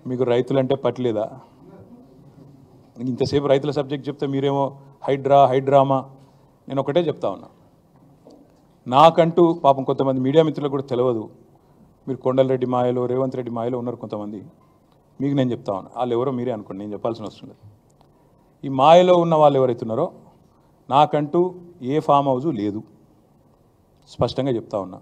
మీకు రైతులంటే పట్టలేదా? ఇంతసేపు రైతుల సబ్జెక్ట్ చెప్తే మీరేమో హైడ్రామా. నేను ఒకటే చెప్తా ఉన్నా, నాకంటూ పాపం కొంతమంది మీడియా మిత్రులకు కూడా తెలియదు. మీరు కొండలరెడ్డి మాయలో, రేవంత్ రెడ్డి మాయలో ఉన్నారు కొంతమంది. మీకు నేను చెప్తా ఉన్నా, వాళ్ళు ఎవరో మీరే అనుకోండి, నేను చెప్పాల్సిన అవసరం లేదు. ఈ మాయలో ఉన్న వాళ్ళు ఎవరైతే ఉన్నారో, నాకంటూ ఏ ఫామ్ హౌజు లేదు, స్పష్టంగా చెప్తా ఉన్నా.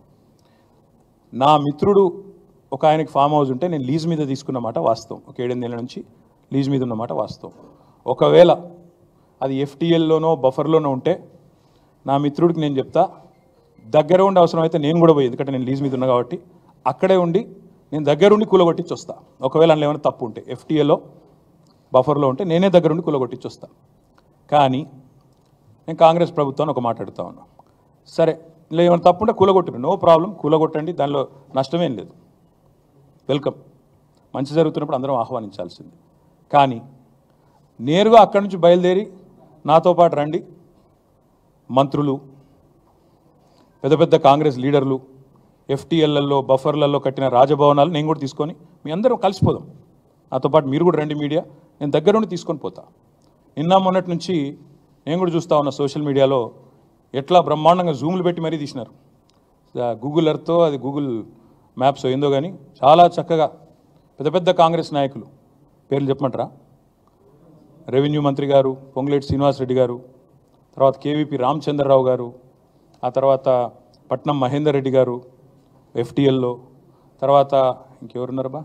నా మిత్రుడు ఒక ఆయనకి ఫామ్ హౌస్ ఉంటే నేను లీజ్ మీద తీసుకున్నమాట వాస్తవం. ఒక 7-8 నెలల నుంచి లీజ్ మీద ఉన్నమాట వాస్తవం. ఒకవేళ అది ఎఫ్టీఎల్లోనో బఫర్లోనో ఉంటే నా మిత్రుడికి నేను చెప్తా, దగ్గర ఉండి అవసరం అయితే నేను కూడా పోయి, ఎందుకంటే నేను లీజ్ మీద ఉన్నా కాబట్టి అక్కడే ఉండి నేను దగ్గరుండి కూలగొట్టించి వస్తా. ఒకవేళ అందులో ఏమైనా తప్పు ఉంటే ఎఫ్టీఏలో బఫర్లో ఉంటే నేనే దగ్గరుండి కూలగొట్టించి వస్తా. కానీ నేను కాంగ్రెస్ ప్రభుత్వాన్ని ఒక మాట అడుగుతా ఉన్నా, సరే ఇలా ఏమైనా తప్పు ఉంటే కూలగొట్టిరు, నో ప్రాబ్లం, కూలగొట్టండి, దానిలో నష్టమేం లేదు, వెల్కమ్. మంచి జరుగుతున్నప్పుడు అందరం ఆహ్వానించాల్సింది. కానీ నేరుగా అక్కడి నుంచి బయలుదేరి నాతో పాటు రండి మంత్రులు, పెద్ద పెద్ద కాంగ్రెస్ లీడర్లు, ఎఫ్టీఎల్లలో బఫర్లలో కట్టిన రాజభవనాలు నేను కూడా తీసుకొని మీ అందరం కలిసిపోదాం. నాతో పాటు మీరు కూడా రండి మీడియా, నేను దగ్గరుండి తీసుకొని పోతా. నిన్న మొన్నటి నుంచి నేను కూడా చూస్తూ ఉన్నా సోషల్ మీడియాలో ఎట్లా బ్రహ్మాండంగా జూములు పెట్టి మరీ తీసినారు. గూగుల్ ఎర్త్తో అది గూగుల్ మ్యాప్స్ ఏందో కానీ చాలా చక్కగా పెద్ద పెద్ద కాంగ్రెస్ నాయకులు పేర్లు చెప్పమంటారా? రెవెన్యూ మంత్రి గారు పొంగులేటి శ్రీనివాసరెడ్డి గారు, తర్వాత కేవీపీ రామచంద్రరావు గారు, ఆ తర్వాత పట్నం మహేందర్ రెడ్డి గారు ఎఫ్టీఎల్లో, తర్వాత ఇంకెవరున్నారు బా,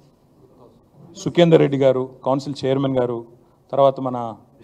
సుఖేందర్ రెడ్డి గారు కౌన్సిల్ చైర్మన్ గారు, తర్వాత మన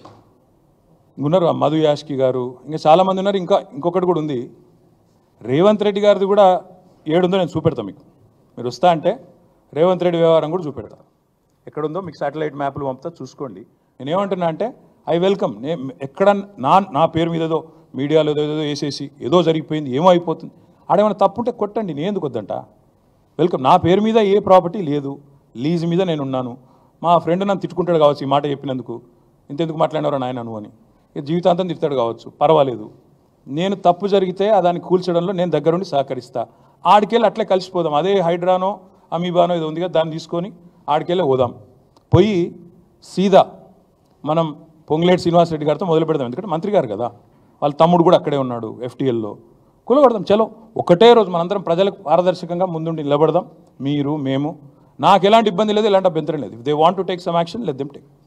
ఉన్నారు మధు యాష్కి గారు, ఇంకా చాలామంది ఉన్నారు. ఇంకొకటి కూడా ఉంది, రేవంత్ రెడ్డి గారిది కూడా ఏడుందో నేను చూపెడతాను మీకు. మీరు వస్తా అంటే రేవంత్ రెడ్డి వ్యవహారం కూడా చూపెడతా. ఎక్కడుందో మీకు శాటిలైట్ మ్యాప్లు పంపుతా, చూసుకోండి. నేనేమంటున్నా అంటే ఐ వెల్కమ్. ఎక్కడ నా పేరు మీద ఏదో మీడియాలో ఏదో వేసేసి ఏదో జరిగిపోయింది, ఏమో అయిపోతుంది, ఆడేమైనా తప్పుంటే కొట్టండి, నేను ఎందుకు వద్దంట. వెల్కమ్. నా పేరు మీద ఏ ప్రాపర్టీ లేదు, లీజ్ మీద నేను ఉన్నాను. మా ఫ్రెండ్ నన్ను తిట్టుకుంటాడు కావచ్చు ఈ మాట చెప్పినందుకు, ఇంతెందుకు మాట్లాడినారో నాయన నువ్వు అని, జీవితాంతం తిడతాడు కావచ్చు, పర్వాలేదు. నేను తప్పు జరిగితే దాన్ని కూల్చడంలో నేను దగ్గరుండి సహకరిస్తా. ఆడికెళ్ళి అట్లే కలిసిపోదాం. అదే హైడ్రానో అమీబానో ఏదో ఉంది కదా, దాన్ని తీసుకొని ఆడికెళ్ళి పోదాం. పోయి సీదా మనం పొంగులేటి శ్రీనివాసరెడ్డి గారితో మొదలు పెడదాం. ఎందుకంటే మంత్రి గారు కదా, వాళ్ళ తమ్ముడు కూడా అక్కడే ఉన్నాడు ఎఫ్టీఎల్లో. కూలగొడదాం, చలో. ఒకటే రోజు మనందరం ప్రజలకు పారదర్శకంగా ముందుండి నిలబడదాం, మీరు మేము. నాకు ఎలాంటి ఇబ్బంది లేదు, ఎలాంటి అభ్యంతరం లేదు. If they want to take some action, let them take.